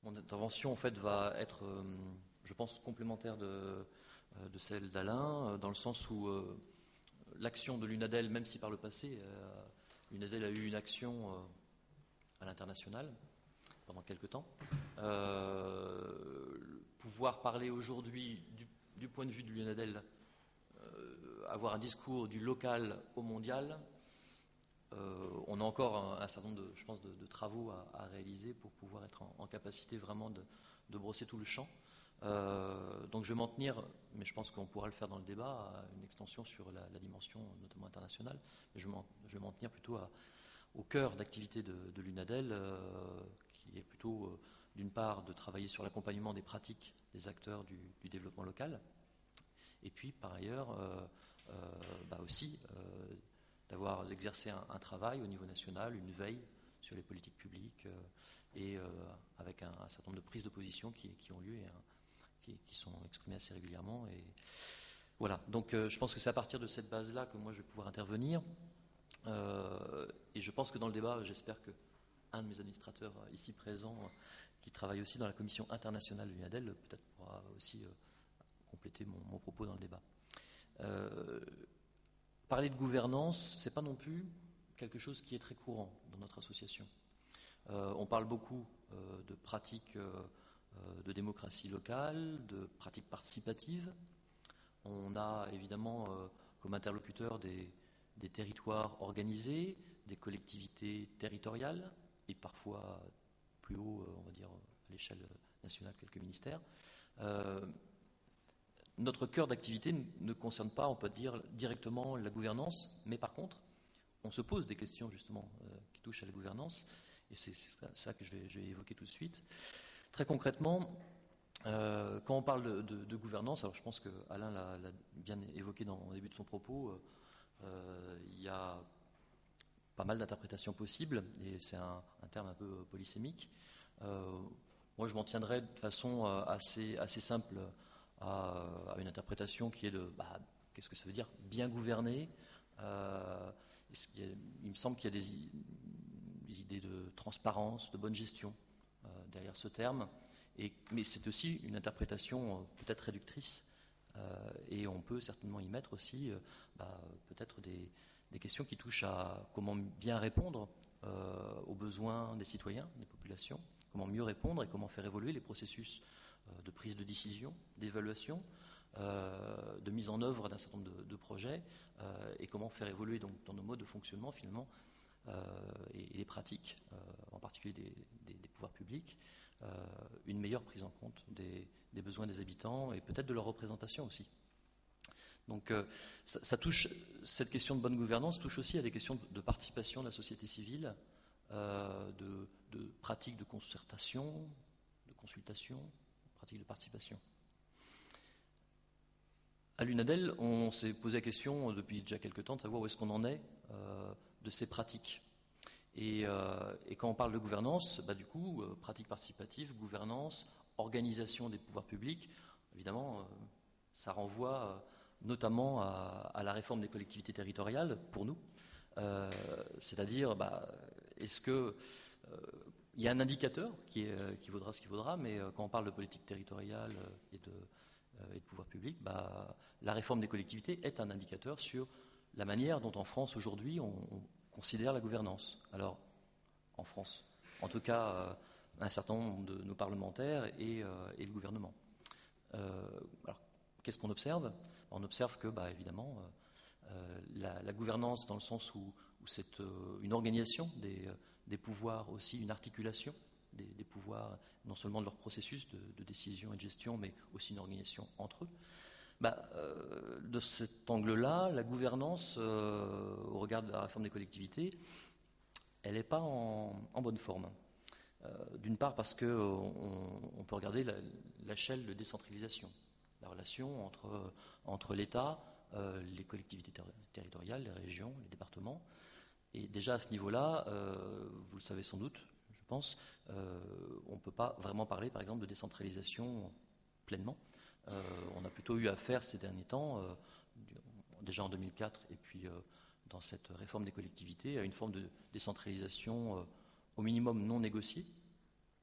Mon intervention, en fait, va être, je pense, complémentaire de celle d'Alain, dans le sens où l'action de l'UNADEL, même si par le passé, l'UNADEL a eu une action à l'international pendant quelques temps, pouvoir parler aujourd'hui du point de vue de l'UNADEL, avoir un discours du local au mondial, on a encore un certain nombre je pense, de travaux à réaliser pour pouvoir être en capacité vraiment de brosser tout le champ. Donc je vais m'en tenir, mais je pense qu'on pourra le faire dans le débat, à une extension sur la dimension notamment internationale. Mais je vais m'en tenir plutôt au cœur d'activité de l'UNADEL, qui est plutôt d'une part de travailler sur l'accompagnement des pratiques des acteurs du développement local, et puis par ailleurs aussi d'avoir exercé un travail au niveau national, une veille sur les politiques publiques, et avec un certain nombre de prises de position qui ont lieu et qui sont exprimées assez régulièrement. Et voilà, donc je pense que c'est à partir de cette base-là que moi je vais pouvoir intervenir. Et je pense que dans le débat, j'espère que un de mes administrateurs ici présents, qui travaille aussi dans la commission internationale de l'UNADEL, peut-être pourra aussi compléter mon propos dans le débat. Parler de gouvernance, c'est pas non plus quelque chose qui est très courant dans notre association. On parle beaucoup de pratiques de démocratie locale, de pratiques participatives. On a évidemment comme interlocuteur des territoires organisés, des collectivités territoriales, et parfois plus haut, on va dire, à l'échelle nationale, quelques ministères. Notre cœur d'activité ne concerne pas, on peut dire, directement la gouvernance, mais par contre, on se pose des questions justement qui touchent à la gouvernance, et c'est ça que je vais évoquer tout de suite. Très concrètement, quand on parle de gouvernance, alors je pense que Alain l'a bien évoqué au début de son propos, il y a pas mal d'interprétations possibles, et c'est un terme un peu polysémique. Moi, je m'en tiendrai de façon assez simple à une interprétation qui est qu'est-ce que ça veut dire bien gouverner. Il me semble qu'il y a des idées de transparence, de bonne gestion derrière ce terme, mais c'est aussi une interprétation peut-être réductrice, et on peut certainement y mettre aussi peut-être des questions qui touchent à comment bien répondre aux besoins des citoyens, des populations, comment mieux répondre et comment faire évoluer les processus de prise de décision, d'évaluation, de mise en œuvre d'un certain nombre de projets, et comment faire évoluer donc dans nos modes de fonctionnement finalement et les pratiques, en particulier des pouvoirs publics, une meilleure prise en compte des besoins des habitants et peut-être de leur représentation aussi. Donc ça touche, cette question de bonne gouvernance touche aussi à des questions de participation de la société civile, de pratiques de concertation, de consultation, pratiques de participation. À l'UNADEL, on s'est posé la question depuis déjà quelques temps de savoir où est-ce qu'on en est de ces pratiques. Et quand on parle de gouvernance, du coup, pratique participative, gouvernance, organisation des pouvoirs publics, évidemment, ça renvoie notamment à la réforme des collectivités territoriales, pour nous. C'est-à-dire, est-ce que il y a un indicateur qui vaudra ce qu'il vaudra, mais quand on parle de politique territoriale et de pouvoir public, la réforme des collectivités est un indicateur sur la manière dont en France aujourd'hui on considère la gouvernance. Alors, en France, en tout cas, un certain nombre de nos parlementaires et le gouvernement. Alors, qu'est-ce qu'on observe ? On observe que, évidemment, la gouvernance dans le sens où c'est une organisation des pouvoirs aussi, une articulation des pouvoirs, non seulement de leur processus de décision et de gestion, mais aussi une organisation entre eux. De cet angle-là, la gouvernance, au regard de la réforme des collectivités, elle n'est pas en bonne forme. D'une part parce que on peut regarder l'échelle de décentralisation, la relation entre l'État, les collectivités territoriales, les régions, les départements. Et déjà à ce niveau-là, vous le savez sans doute, je pense, on ne peut pas vraiment parler, par exemple, de décentralisation pleinement. On a plutôt eu affaire ces derniers temps, déjà en 2004 et puis dans cette réforme des collectivités, à une forme de décentralisation au minimum non négociée,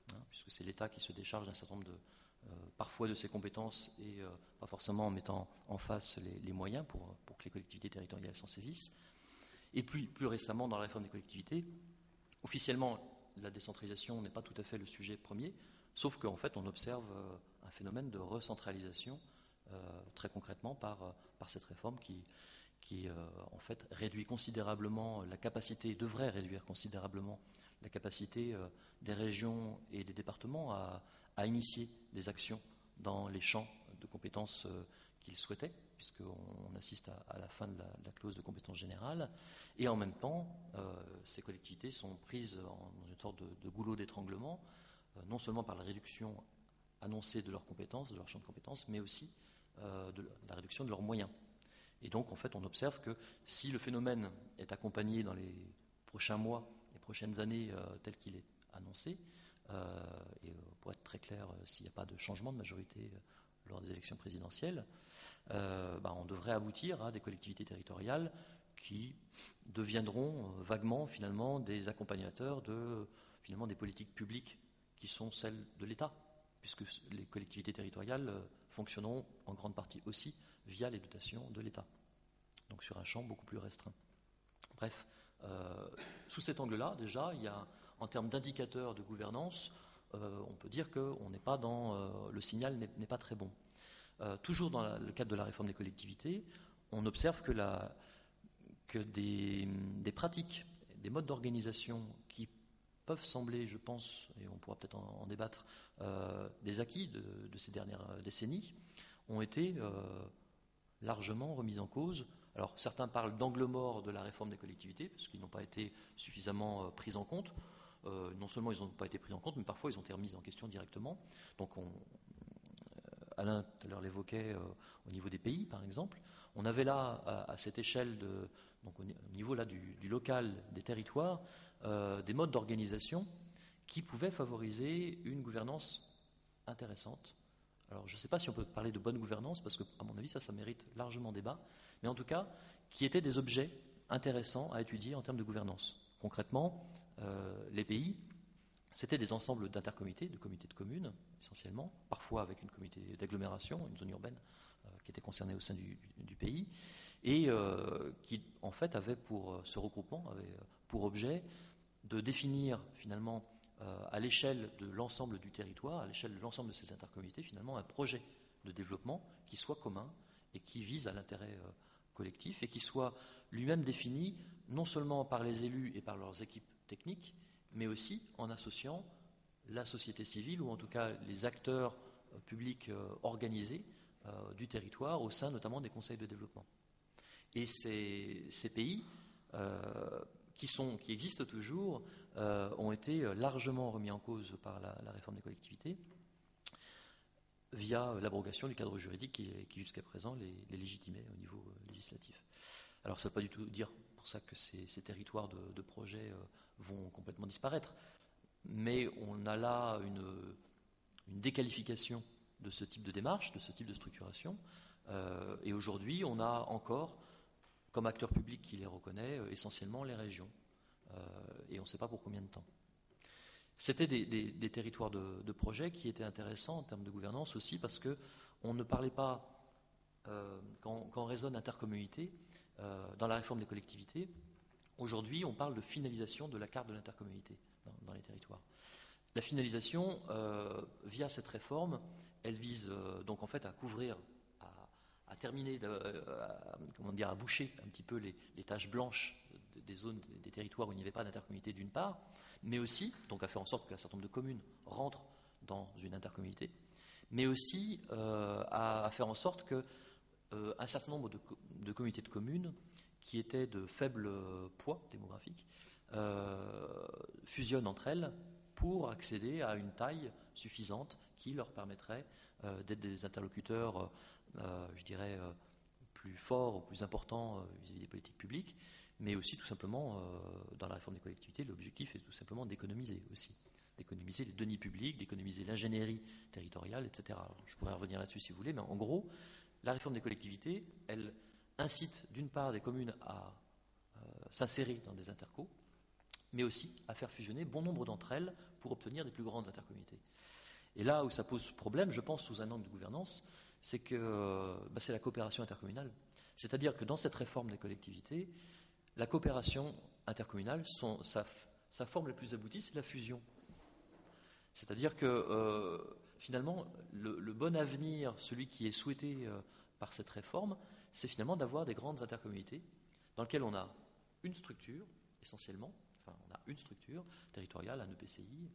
puisque c'est l'État qui se décharge d'un certain nombre parfois de ses compétences et pas forcément en mettant en face les moyens pour que les collectivités territoriales s'en saisissent. Et plus récemment, dans la réforme des collectivités, officiellement, la décentralisation n'est pas tout à fait le sujet premier, sauf qu'en fait, on observe un phénomène de recentralisation très concrètement par cette réforme qui en fait réduit considérablement la capacité, devrait réduire considérablement la capacité des régions et des départements à initier des actions dans les champs de compétences qu'ils souhaitaient, puisqu'on assiste à la fin de la clause de compétence générale, et en même temps, ces collectivités sont prises dans une sorte de goulot d'étranglement, non seulement par la réduction annoncée de leurs compétences, de leur champ de compétences, mais aussi de la réduction de leurs moyens. Et donc, en fait, on observe que si le phénomène est accompagné dans les prochains mois, les prochaines années, tel qu'il est annoncé, et pour être très clair, s'il n'y a pas de changement de majorité lors des élections présidentielles, on devrait aboutir à des collectivités territoriales qui deviendront vaguement, finalement, des accompagnateurs des politiques publiques qui sont celles de l'État, puisque les collectivités territoriales fonctionneront en grande partie aussi via les dotations de l'État, donc sur un champ beaucoup plus restreint. Bref, sous cet angle-là, déjà, il y a, en termes d'indicateurs de gouvernance, on peut dire que le signal n'est pas très bon. Toujours dans le cadre de la réforme des collectivités, on observe que des pratiques, des modes d'organisation qui peuvent sembler, je pense, et on pourra peut-être en débattre, des acquis de ces dernières décennies, ont été largement remis en cause. Alors certains parlent d'angle mort de la réforme des collectivités, parce qu'ils n'ont pas été suffisamment pris en compte. Non seulement ils n'ont pas été pris en compte, mais parfois ils ont été remis en question directement. Donc Alain tout à l'heure l'évoquait au niveau des pays, par exemple. On avait là, à cette échelle, donc au niveau là du local, des territoires, des modes d'organisation qui pouvaient favoriser une gouvernance intéressante. Alors je ne sais pas si on peut parler de bonne gouvernance, parce que à mon avis ça mérite largement débat, mais en tout cas, qui étaient des objets intéressants à étudier en termes de gouvernance. Concrètement, les pays, c'était des ensembles d'intercomités, de comités de communes, essentiellement, parfois avec une comité d'agglomération, une zone urbaine qui était concernée au sein du pays, et qui, en fait, ce regroupement avait pour objet de définir, finalement, à l'échelle de l'ensemble du territoire, à l'échelle de l'ensemble de ces intercomités, finalement, un projet de développement qui soit commun et qui vise à l'intérêt collectif et qui soit lui-même défini non seulement par les élus et par leurs équipes techniques, mais aussi en associant la société civile ou en tout cas les acteurs publics organisés du territoire au sein notamment des conseils de développement. Et ces pays qui existent toujours ont été largement remis en cause par la réforme des collectivités via l'abrogation du cadre juridique qui jusqu'à présent les légitimait au niveau législatif. Alors ça ne veut pas du tout dire pour ça que ces territoires de projet vont complètement disparaître, mais on a là une déqualification de ce type de démarche, de ce type de structuration, et aujourd'hui on a encore comme acteur public qui les reconnaît essentiellement les régions, et on ne sait pas pour combien de temps. C'était des territoires de projet qui étaient intéressants en termes de gouvernance aussi parce qu'on ne parlait pas, quand on raisonne intercommunalité, dans la réforme des collectivités, aujourd'hui on parle de finalisation de la carte de l'intercommunalité dans les territoires. La finalisation, via cette réforme, elle vise donc en fait à couvrir, à terminer, à boucher un petit peu les taches blanches des zones, des territoires où il n'y avait pas d'intercommunalité d'une part, mais aussi, donc à faire en sorte qu'un certain nombre de communes rentrent dans une intercommunalité, mais aussi à faire en sorte qu'un certain nombre de communautés de communes qui étaient de faible poids démographique fusionnent entre elles pour accéder à une taille suffisante qui leur permettrait d'être des interlocuteurs, je dirais, plus forts ou plus importants vis-à-vis des politiques publiques, mais aussi tout simplement, dans la réforme des collectivités, l'objectif est tout simplement d'économiser aussi. D'économiser les deniers publics, d'économiser l'ingénierie territoriale, etc. Alors, je pourrais revenir là-dessus si vous voulez, mais en gros, la réforme des collectivités, elle incite d'une part des communes à s'insérer dans des intercos, mais aussi à faire fusionner bon nombre d'entre elles pour obtenir des plus grandes intercommunautés. Et là où ça pose problème, je pense, sous un angle de gouvernance, c'est que c'est la coopération intercommunale. C'est-à-dire que dans cette réforme des collectivités, la coopération intercommunale, sa forme la plus aboutie, c'est la fusion. C'est-à-dire que finalement, le bon avenir, celui qui est souhaité par cette réforme, c'est finalement d'avoir des grandes intercommunautés dans lesquelles on a une structure, essentiellement, on a une structure territoriale, un EPCI,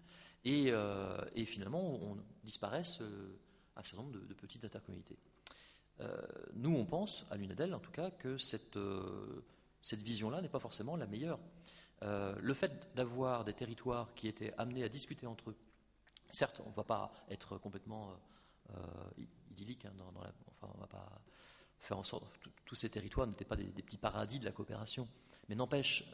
et finalement, on disparaisse un certain nombre de petites intercommunautés. Nous, on pense, à l'UNEDEL en tout cas, que cette vision-là n'est pas forcément la meilleure. Le fait d'avoir des territoires qui étaient amenés à discuter entre eux, certes, on ne va pas être complètement idyllique, on ne va pas faire en sorte que tous ces territoires n'étaient pas des petits paradis de la coopération. Mais n'empêche,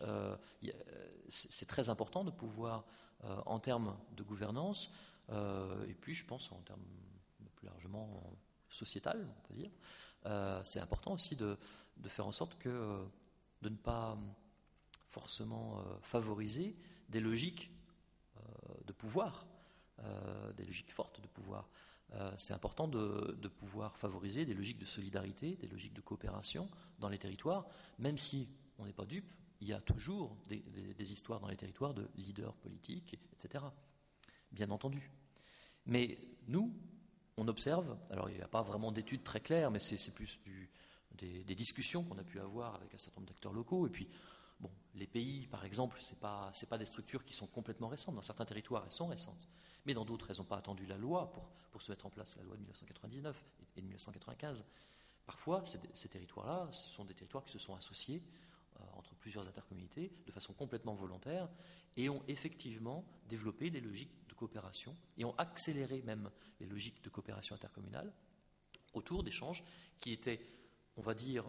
c'est très important de pouvoir, en termes de gouvernance, et puis je pense en termes plus largement sociétal, on peut dire, c'est important aussi de faire en sorte de ne pas forcément favoriser des logiques de pouvoir, des logiques fortes de pouvoir. C'est important de pouvoir favoriser des logiques de solidarité, des logiques de coopération dans les territoires, même si on n'est pas dupe, il y a toujours des histoires dans les territoires de leaders politiques, etc. Bien entendu. Mais nous, on observe, alors il n'y a pas vraiment d'études très claires, mais c'est plus des discussions qu'on a pu avoir avec un certain nombre d'acteurs locaux. Et puis, bon, les pays, par exemple, c'est pas des structures qui sont complètement récentes. Dans certains territoires, elles sont récentes. Mais dans d'autres, elles n'ont pas attendu la loi pour se mettre en place, la loi de 1999 et de 1995. Parfois, ces territoires-là, ce sont des territoires qui se sont associés entre plusieurs intercommunautés de façon complètement volontaire et ont effectivement développé des logiques de coopération et ont accéléré même les logiques de coopération intercommunale autour d'échanges qui étaient, on va dire,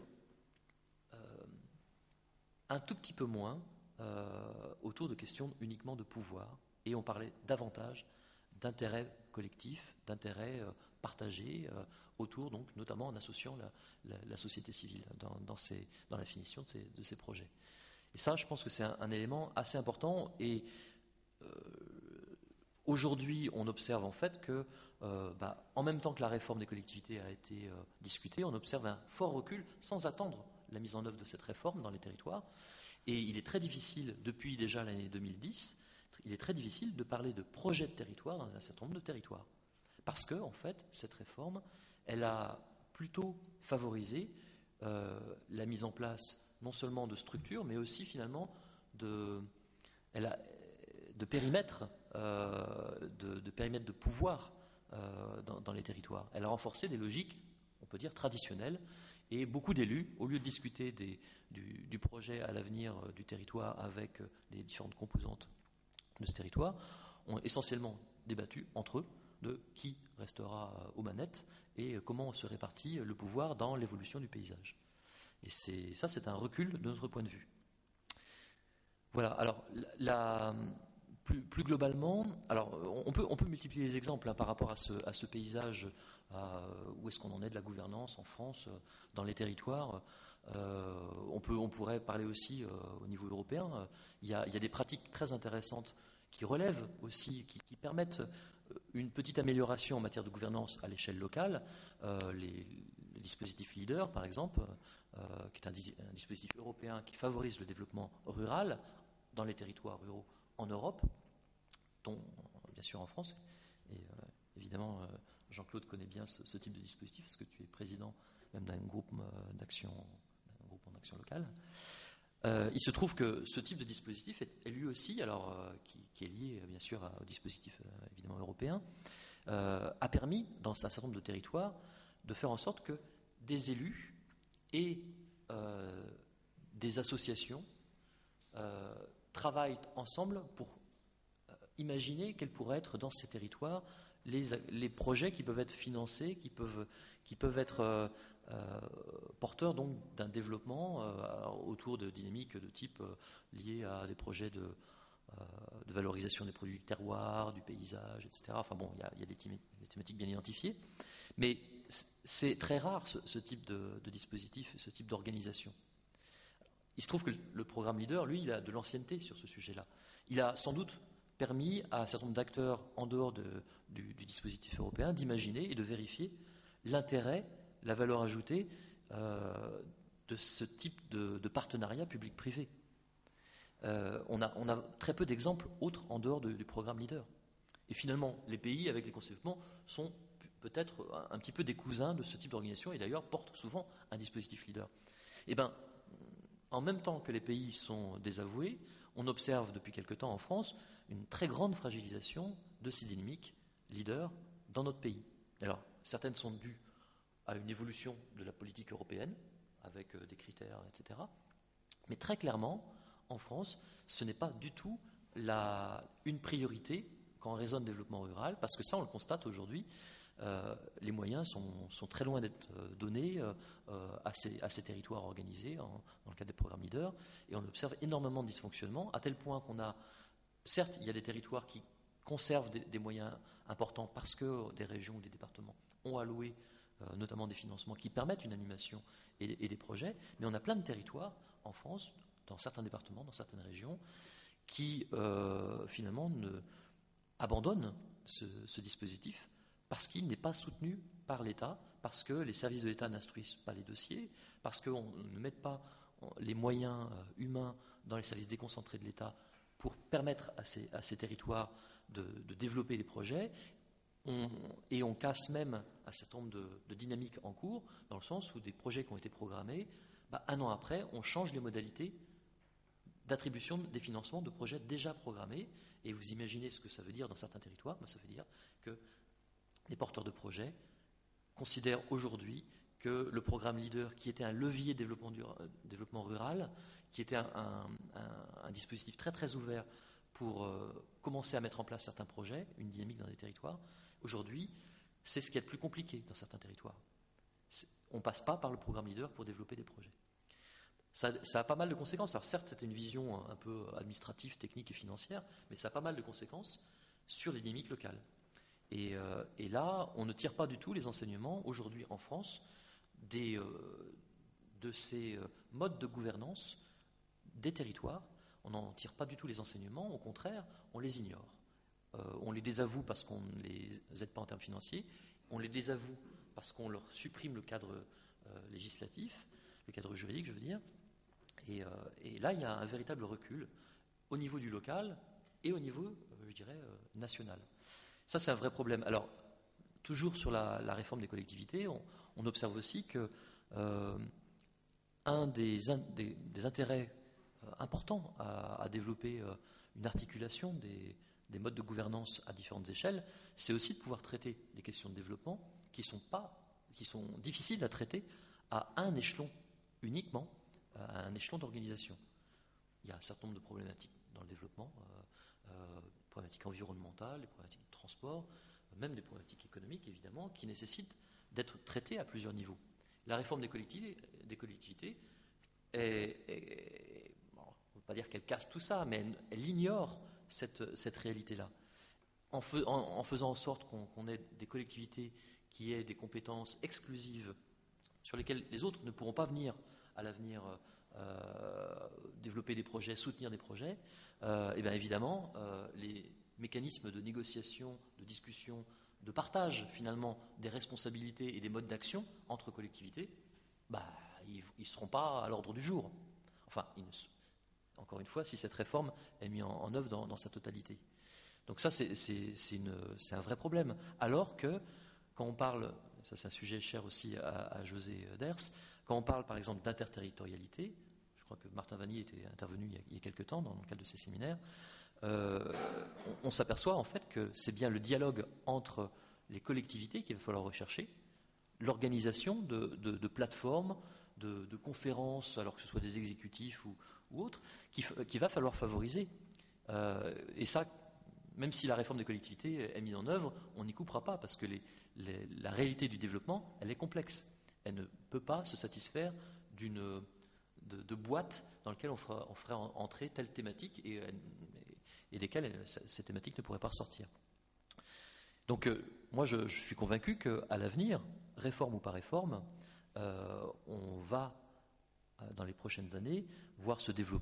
un tout petit peu moins autour de questions uniquement de pouvoir, et on parlait davantage d'intérêts collectifs, d'intérêts partagés autour, donc notamment en associant la société civile dans la définition de ces projets. Et ça, je pense que c'est un élément assez important. Et aujourd'hui, on observe en fait que, en même temps que la réforme des collectivités a été discutée, on observe un fort recul sans attendre la mise en œuvre de cette réforme dans les territoires. Et il est très difficile, depuis déjà l'année 2010, il est très difficile de parler de projet de territoire dans un certain nombre de territoires. Parce que, en fait, cette réforme, elle a plutôt favorisé la mise en place non seulement de structures, mais aussi finalement de périmètres, de pouvoir dans les territoires. Elle a renforcé des logiques, on peut dire, traditionnelles. Et beaucoup d'élus, au lieu de discuter du projet à l'avenir du territoire avec les différentes composantes de ce territoire, ont essentiellement débattu entre eux de qui restera aux manettes et comment on se répartit le pouvoir dans l'évolution du paysage. Et c'est un recul de notre point de vue. Voilà, alors plus globalement, alors on peut multiplier les exemples par rapport à ce paysage, où est-ce qu'on en est de la gouvernance en France, dans les territoires. On pourrait parler aussi au niveau européen. Il y a des pratiques très intéressantes qui relèvent aussi, qui permettent une petite amélioration en matière de gouvernance à l'échelle locale. Les dispositifs LEADER, par exemple, qui est un dispositif européen qui favorise le développement rural dans les territoires ruraux en Europe, dont bien sûr en France. Et évidemment, Jean-Claude connaît bien ce type de dispositif, parce que tu es président même d'un groupe d'action locale. Il se trouve que ce type de dispositif est lui aussi, alors qui est lié bien sûr au dispositif évidemment européen, a permis dans un certain nombre de territoires de faire en sorte que des élus et des associations travaillent ensemble pour imaginer quels pourraient être dans ces territoires les projets qui peuvent être financés, qui peuvent être porteurs donc d'un développement autour de dynamiques de type liées à des projets de valorisation des produits du terroir, du paysage, etc. Enfin bon, il y a des thématiques bien identifiées, mais c'est très rare ce type de dispositif, ce type d'organisation. Il se trouve que le programme LEADER, lui, il a de l'ancienneté sur ce sujet-là. il a sans doute permis à un certain nombre d'acteurs en dehors du dispositif européen d'imaginer et de vérifier l'intérêt, la valeur ajoutée de ce type de partenariat public-privé. On a très peu d'exemples autres en dehors du programme LEADER. Et finalement, les pays avec les conseils de développement sont peut-être un petit peu des cousins de ce type d'organisation et d'ailleurs portent souvent un dispositif LEADER. Eh bien, en même temps que les pays sont désavoués, on observe depuis quelque temps en France une très grande fragilisation de ces dynamiques LEADER dans notre pays. Alors, certaines sont dues à une évolution de la politique européenne, avec des critères, etc. Mais très clairement, en France, ce n'est pas du tout une priorité quand on raisonne développement rural, parce que ça, on le constate aujourd'hui, les moyens sont très loin d'être donnés à ces territoires organisés dans le cadre des programmes LEADER, et on observe énormément de dysfonctionnements, à tel point qu'on a, certes, il y a des territoires qui conservent des moyens importants parce que des régions ou des départements ont alloué notamment des financements qui permettent une animation et des projets, mais on a plein de territoires en France, dans certains départements, dans certaines régions, qui finalement abandonnent ce dispositif parce qu'il n'est pas soutenu par l'État, parce que les services de l'État n'instruisent pas les dossiers, parce qu'on ne met pas les moyens humains dans les services déconcentrés de l'État pour permettre à ces territoires de développer des projets. Et on casse même un certain nombre de dynamiques en cours, dans le sens où des projets qui ont été programmés, un an après, on change les modalités d'attribution des financements de projets déjà programmés. Et vous imaginez ce que ça veut dire dans certains territoires. Ça veut dire que les porteurs de projets considèrent aujourd'hui que le programme LEADER, qui était un levier de développement rural, qui était un dispositif très très ouvert pour commencer à mettre en place certains projets, une dynamique dans les territoires, aujourd'hui, c'est ce qui est le plus compliqué dans certains territoires. On ne passe pas par le programme LEADER pour développer des projets. Ça a pas mal de conséquences. Alors certes, c'était une vision un peu administrative, technique et financière, mais ça a pas mal de conséquences sur les dynamiques locales. Et là, on ne tire pas du tout les enseignements aujourd'hui en France de ces modes de gouvernance des territoires. On n'en tire pas du tout les enseignements, au contraire, on les ignore. On les désavoue parce qu'on ne les aide pas en termes financiers, on les désavoue parce qu'on leur supprime le cadre législatif, le cadre juridique, je veux dire. Et là, il y a un véritable recul au niveau du local et au niveau, je dirais, national. Ça, c'est un vrai problème. Alors, toujours sur la réforme des collectivités, on observe aussi que un des intérêts importants à développer une articulation des modes de gouvernance à différentes échelles, c'est aussi de pouvoir traiter des questions de développement qui sont difficiles à traiter à un échelon uniquement, à un échelon d'organisation. Il y a un certain nombre de problématiques dans le développement, problématiques environnementales, des problématiques de transport, même des problématiques économiques évidemment, qui nécessitent d'être traitées à plusieurs niveaux. La réforme des collectivités on ne peut pas dire qu'elle casse tout ça, mais elle ignore cette réalité-là. En faisant en sorte qu'on ait des collectivités qui aient des compétences exclusives sur lesquelles les autres ne pourront pas venir à l'avenir développer des projets, soutenir des projets, et bien évidemment, les mécanismes de négociation, de discussion, de partage finalement des responsabilités et des modes d'action entre collectivités, ils ne seront pas à l'ordre du jour. Enfin, encore une fois, si cette réforme est mise en œuvre dans sa totalité. Donc ça, c'est un vrai problème. Alors que, quand on parle, ça c'est un sujet cher aussi à José Ders, quand on parle par exemple d'interterritorialité, je crois que Martin Vannier était intervenu il y a quelques temps dans le cadre de ces séminaires, on s'aperçoit en fait que c'est bien le dialogue entre les collectivités qu'il va falloir rechercher, l'organisation de plateformes, de conférences, alors que ce soit des exécutifs ou autres, qu'il va falloir favoriser. Et ça, même si la réforme des collectivités est mise en œuvre, on n'y coupera pas, parce que la réalité du développement, elle est complexe. Elle ne peut pas se satisfaire de boîtes dans lesquelles on ferait entrer telle thématique et desquelles ces thématiques ne pourraient pas ressortir. Donc moi je suis convaincu qu'à l'avenir, réforme ou pas réforme, on va dans les prochaines années voir se développer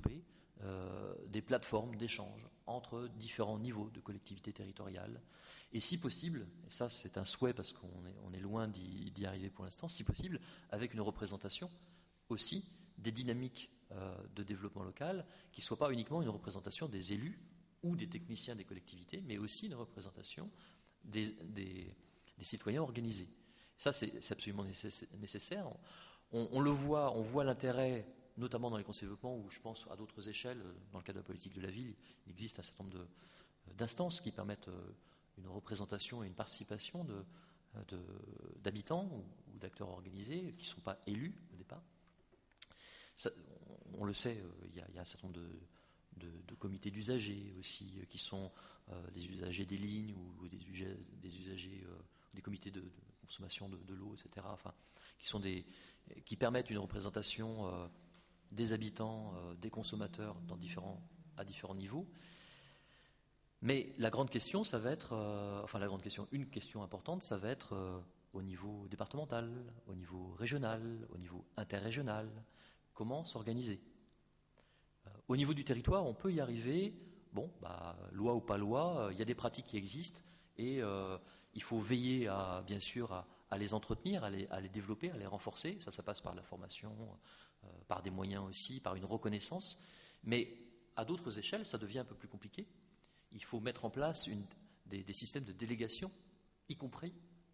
des plateformes d'échange entre différents niveaux de collectivités territoriales. Et si possible, et ça c'est un souhait parce qu'on est loin d'y arriver pour l'instant, si possible, avec une représentation aussi des dynamiques de développement local, qui ne soit pas uniquement une représentation des élus ou des techniciens des collectivités, mais aussi une représentation des citoyens organisés. Ça, c'est absolument nécessaire. On le voit, on voit l'intérêt, notamment dans les conseils de développement, où je pense à d'autres échelles, dans le cadre de la politique de la ville, il existe un certain nombre d'instances qui permettent une représentation et une participation d'habitants ou d'acteurs organisés qui ne sont pas élus au départ. Ça, on le sait, il y a un certain nombre de comités d'usagers aussi, qui sont les usagers des lignes ou des usagers des comités de consommation de l'eau, etc. Enfin, qui permettent une représentation des habitants, des consommateurs à différents niveaux. Mais la grande question, ça va être, une question importante, ça va être au niveau départemental, au niveau régional, au niveau interrégional, comment s'organiser. Au niveau du territoire, on peut y arriver, loi ou pas loi, il y a des pratiques qui existent et il faut veiller bien sûr à les entretenir, à les développer, à les renforcer. Ça passe par la formation, par des moyens aussi, par une reconnaissance. Mais à d'autres échelles, ça devient un peu plus compliqué. Il faut mettre en place des systèmes de délégation, y compris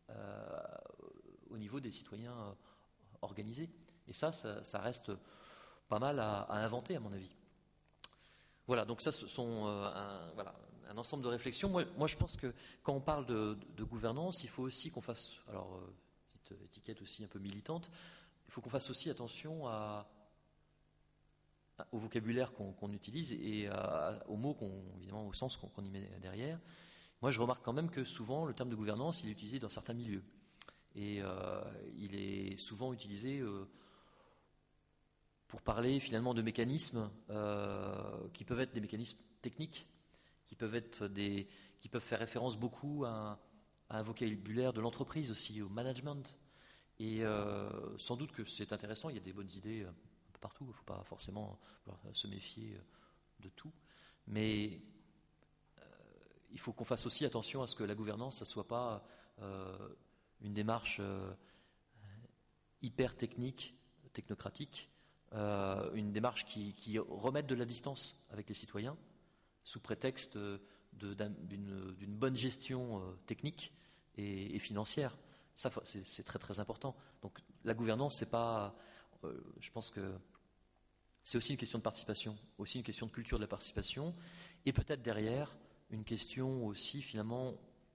au niveau des citoyens organisés. Et ça reste pas mal à inventer, à mon avis. Voilà, donc ça, ce sont un ensemble de réflexions. Moi, je pense que quand on parle de gouvernance, il faut aussi qu'on fasse, alors, petite étiquette aussi un peu militante, il faut qu'on fasse aussi attention au vocabulaire qu'on utilise et aux mots, évidemment, au sens qu'on y met derrière. Moi, je remarque quand même que souvent, le terme de gouvernance, il est utilisé dans certains milieux. Et il est souvent utilisé pour parler finalement de mécanismes qui peuvent être des mécanismes techniques, qui peuvent faire référence beaucoup à un vocabulaire de l'entreprise aussi, au management. Et sans doute que c'est intéressant, il y a des bonnes idées un peu partout, il ne faut pas forcément se méfier de tout. Mais il faut qu'on fasse aussi attention à ce que la gouvernance, ça ne soit pas une démarche hyper technique, technocratique, une démarche qui remette de la distance avec les citoyens, sous prétexte d'une bonne gestion technique et financière. Ça, c'est très très important. Donc la gouvernance, c'est pas, je pense que c'est aussi une question de participation, aussi une question de culture de la participation, et peut-être derrière une question aussi finalement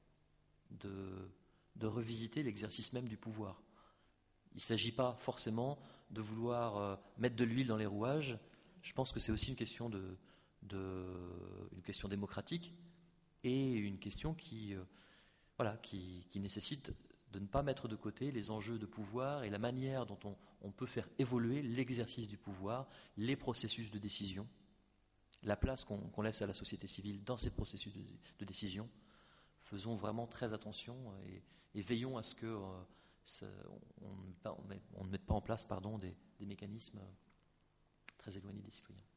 de revisiter l'exercice même du pouvoir. Il ne s'agit pas forcément de vouloir mettre de l'huile dans les rouages. Je pense que c'est aussi une question une question démocratique et une question qui nécessite de ne pas mettre de côté les enjeux de pouvoir et la manière dont on peut faire évoluer l'exercice du pouvoir, les processus de décision, la place qu'on laisse à la société civile dans ces processus de décision. Faisons vraiment très attention et veillons à ce que on ne mette pas en place des mécanismes très éloignés des citoyens.